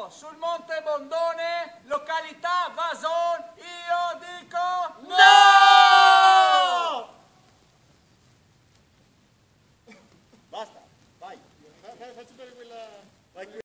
sul Monte Bondone, località Vason, io dico No! Basta, vai. Faccio quella... Vai qui.